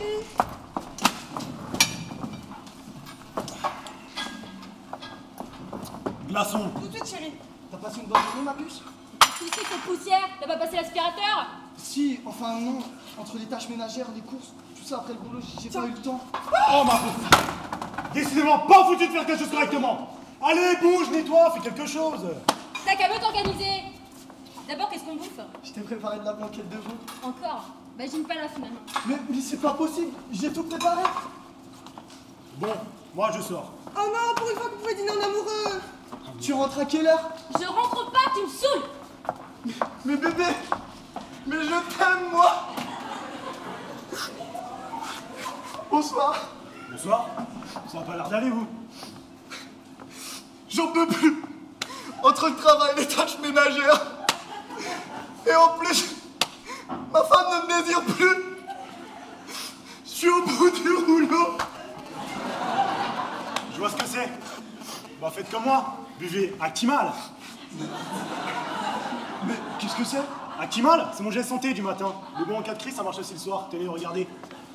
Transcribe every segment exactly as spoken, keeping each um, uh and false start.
chérie. Glaçon. Tout de suite, chérie. T'as passé une bonne journée, ma puce? Tu sais, cette poussière, t'as pas passé l'aspirateur? Si, enfin non. Entre les tâches ménagères, les courses, tout ça après le boulot, j'ai pas eu le temps. Oh ma pauvre. Décidément pas foutu de faire quelque chose correctement. Allez, bouge, nettoie, fais quelque chose. T'as qu'à mieux t'organiser. D'abord, qu'est-ce qu'on bouffe? Je t'ai préparé de la blanquette de veau. Encore? Bah, j'aime pas là, finalement. Mais, mais c'est pas possible, j'ai tout préparé. Bon, moi je sors. Oh non, pour une fois que vous pouvez dîner en amoureux. Tu rentres à quelle heure? Je rentre pas, tu me saoules. Mais bébé, mais je t'aime, moi. Bonsoir. Bonsoir. Ça a pas l'air d'aller, vous. J'en peux plus. Entre le travail et les tâches ménagères. Et en plus, ma femme ne me désire plus. Je suis au bout du rouleau. Je vois ce que c'est. Bah faites comme moi. Buvez Actimal. Mais qu'est-ce que c'est? Actimal, c'est mon geste santé du matin. Le bon en cas de crise, ça marche aussi le soir. Tenez, regardez.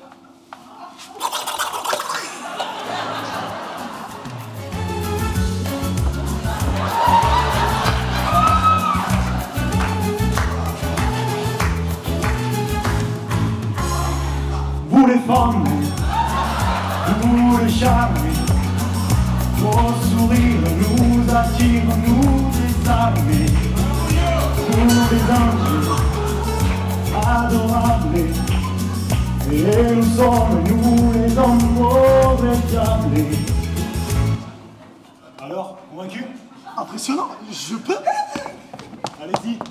Vous les femmes, vous les charmes, vos sourires nous attirent, nous désarmer. Vous les anges adorables, et nous sommes, nous les hommes mauvais diables. Alors, convaincu? Impressionnant, je peux? Allez-y.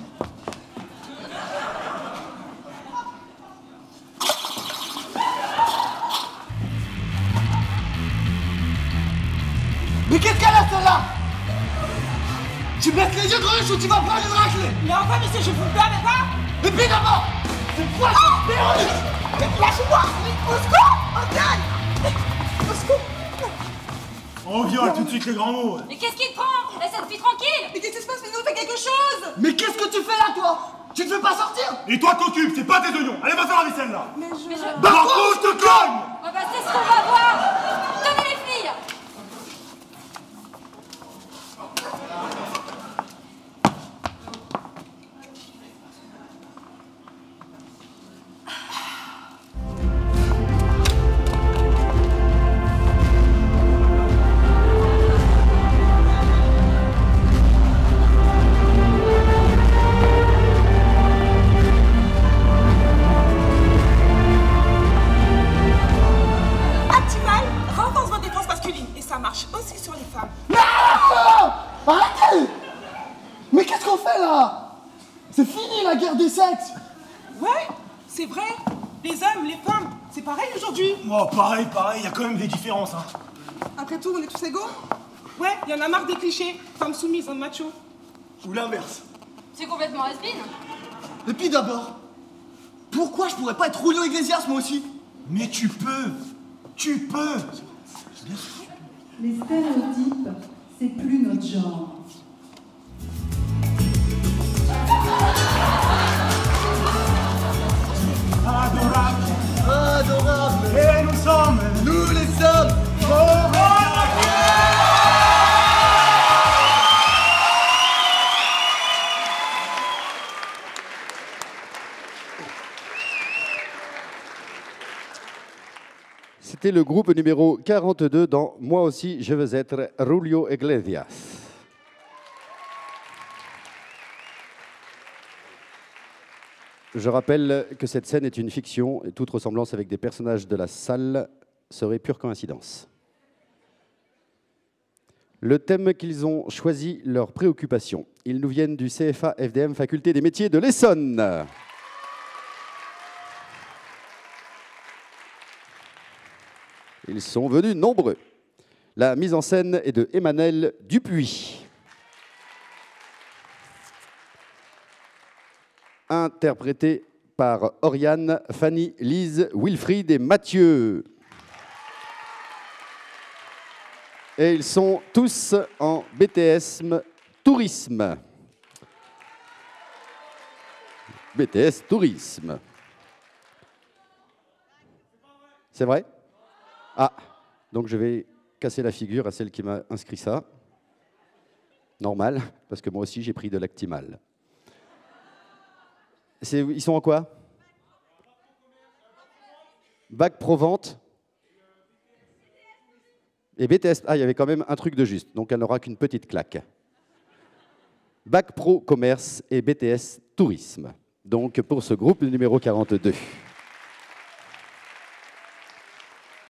Mais qu'est-ce qu'elle a celle-là? Tu baisses les yeux Greluche ou tu vas prendre une raclée? Mais enfin, monsieur, je vous permets pas. Et puis d'abord, c'est quoi ce Véronique? Mais lâchez-moi. Au secours. Au secours. Au secours. On viole tout de suite les grands mots. Mais qu'est-ce qui te prend? Laisse cette fille tranquille. Mais qu'est-ce qui se passe? Mais nous, on fait quelque chose. Mais qu'est-ce que tu fais là, toi? Tu ne veux pas sortir? Et toi, t'occupes, c'est pas tes oignons. Allez, va faire la vaisselle là. Mais je... Mais je... Bah, je te cogne. On va passer ce qu'on va voir. Tenez les filles. Actimal renforce votre défense masculine et ça marche aussi sur les femmes. Non! Arrêtez! Mais qu'est-ce qu'on fait là? C'est fini la guerre des sexes! Ouais, c'est vrai. Les hommes, les femmes, c'est pareil aujourd'hui. Oh, pareil, pareil, il y a quand même des différences, hein. Après tout, on est tous égaux. Ouais, il y en a marre des clichés. Femmes soumises, hommes machos. Ou l'inverse. C'est complètement has-been. Et puis d'abord, pourquoi je pourrais pas être Julio Iglesias moi aussi? Mais tu peux. Tu peux. Les stéréotypes, c'est plus notre genre. Adorable. Adorable! Et nous sommes. Nous les sommes! C'était le groupe numéro quarante-deux dans Moi aussi, je veux être Julio Iglesias. Je rappelle que cette scène est une fiction et toute ressemblance avec des personnages de la salle serait pure coïncidence. Le thème qu'ils ont choisi, leurs préoccupations. Ils nous viennent du C F A F D M, Faculté des métiers de l'Essonne. Ils sont venus nombreux. La mise en scène est de Emmanuel Dupuis. Interprété par Oriane, Fanny, Lise, Wilfried et Mathieu. Et ils sont tous en B T S Tourisme. B T S Tourisme. C'est vrai? Ah, donc je vais casser la figure à celle qui m'a inscrit ça. Normal, parce que moi aussi j'ai pris de Lactimal. Ils sont en quoi? Bac pro vente et B T S. Ah, il y avait quand même un truc de juste, donc elle n'aura qu'une petite claque. Bac pro commerce et B T S tourisme. Donc pour ce groupe numéro quarante-deux.